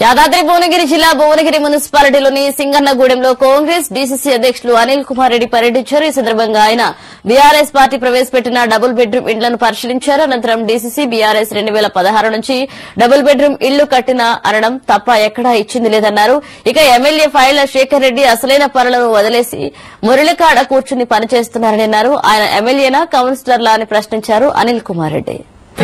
యాదాద్రి భువనగిరి జిల్లా భువనగిరి మున్సిపాలిటీలోని సింగన్నగూడెంలో కాంగ్రెస్ డీసీసీ అధ్యక్షులు అనిల్ కుమార్ రెడ్డి పర్యటించారు. ఈ సందర్భంగా ఆయన బీఆర్ఎస్ పార్టీ ప్రవేశపెట్టిన డబుల్ బెడ్రూమ్ ఇండ్లను పరిశీలించారు. అనంతరం డీసీసీ బీఆర్ఎస్ 2016 నుంచి డబుల్ బెడ్రూమ్ ఇళ్లు కట్టిన అనడం తప్ప ఎక్కడా ఇచ్చింది లేదన్నారు. ఇక ఎమ్మెల్యే ఫైళ్ల శేఖర్ రెడ్డి అసలైన పనులను వదిలేసి మురళికాడ కూర్చుని పనిచేస్తున్నారని అన్నారు. ఆయన ఎమ్మెల్యేనా కౌన్సిలర్లా అని ప్రశ్నించారు అనిల్ కుమార్ రెడ్డి.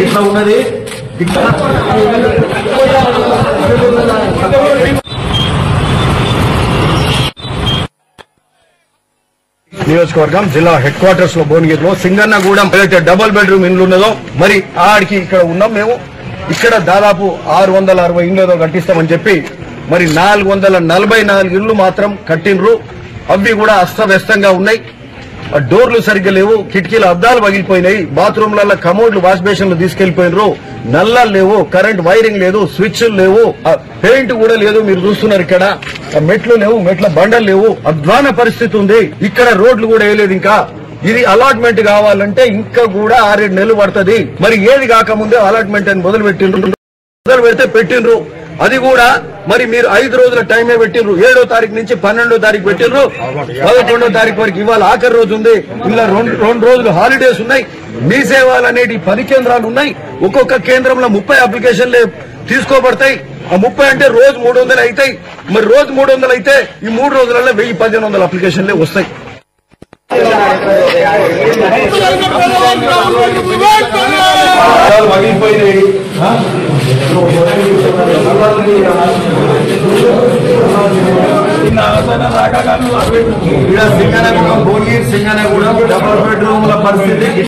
నియోజకవర్గం జిల్లా హెడ్ క్వార్టర్స్ లో భువనగిరిలో సింగన్నగూడెం ఏదైతే డబుల్ బెడ్రూమ్ ఇండ్లు ఉన్నదో మరి ఆడికి ఇక్కడ ఉన్నాం. మేము ఇక్కడ దాదాపు 660 ఇండ్లు కట్టిస్తామని చెప్పి మరి 444 ఇళ్లు మాత్రం కట్టినరు. అవి కూడా అస్తవ్యస్తంగా ఉన్నాయి. డోర్లు సరిగ్గా లేవు, కిటికీల అద్దాలు పగిలిపోయినాయి, బాత్రూమ్లలో కమోడ్లు వాష్ బేషన్లు తీసుకెళ్లిపోయినరు, నల్లలు లేవు, కరెంట్ వైరింగ్ లేదు, స్విచ్లు లేవు, పెయింట్ కూడా లేదు. మీరు చూస్తున్నారు ఇక్కడ మెట్లు లేవు, మెట్ల బండలు లేవు, అధ్వాన పరిస్థితి ఉంది. ఇక్కడ రోడ్లు కూడా వేయలేదు. ఇంకా ఇది అలాట్మెంట్ కావాలంటే ఇంకా కూడా 6-7 నెలలు పడుతుంది. మరి ఏది కాకముందే అలాట్మెంట్ అని మొదలు పెడితే పెట్టిండ్రు. అది కూడా మరి మీరు 5 రోజుల టైమే పెట్టిండ్రు. 7వ తారీఖు నుంచి 12వ తారీఖు పెట్టిండ్రు. 11వ తారీఖు వరకు ఇవాళ ఆఖరి రోజు ఉంది. ఇలా రెండు రోజులు హాలిడేస్ ఉన్నాయి. మీ సేవలు అనేటి 10 కేంద్రాలు ఉన్నాయి. ఒక్కొక్క కేంద్రంలో 30 అప్లికేషన్లే తీసుకోబడతాయి. ఆ 30 అంటే రోజు 300 అవుతాయి. మరి రోజు 300 అయితే ఈ 3 రోజులలో 1000-1500 అప్లికేషన్లే వస్తాయి. సింగనగూడెం భువనగిరి సింగనగూడెం డబుల్ బెడ్రూమ్ల పరిస్థితి